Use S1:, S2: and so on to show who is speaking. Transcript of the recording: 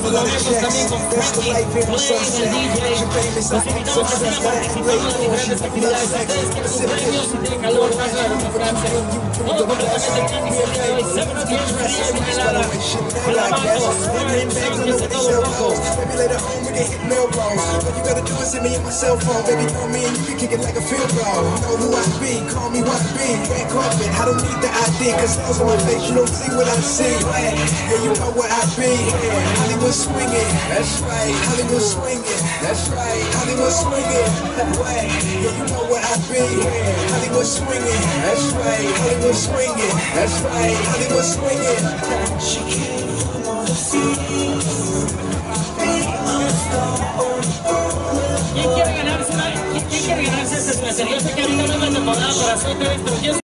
S1: estos momentos también con Frankie, Play, el DJ. Los invitamos a estar participando en diferentes actividades. Ustedes quieren un premio, si tienen calor, paso a refrescarse. Todo completamente gratis el día de hoy. 7 fría y helada. Clamatos, que es todo rojo.
S2: I don't need the ID, cause those on my face, you don't see what I see. Yeah, you know what I be. Hollywood swinging, that's right. Hollywood swinging, that's right. Hollywood swinging, yeah, you know what I be. Hollywood swinging, that's right. Hollywood swinging, that's right. Hollywood swinging. She came on the scene.
S1: ¿Quién quiere ganarse esta cerveza? Yo sé que ahorita no es la temporada para hacer esto.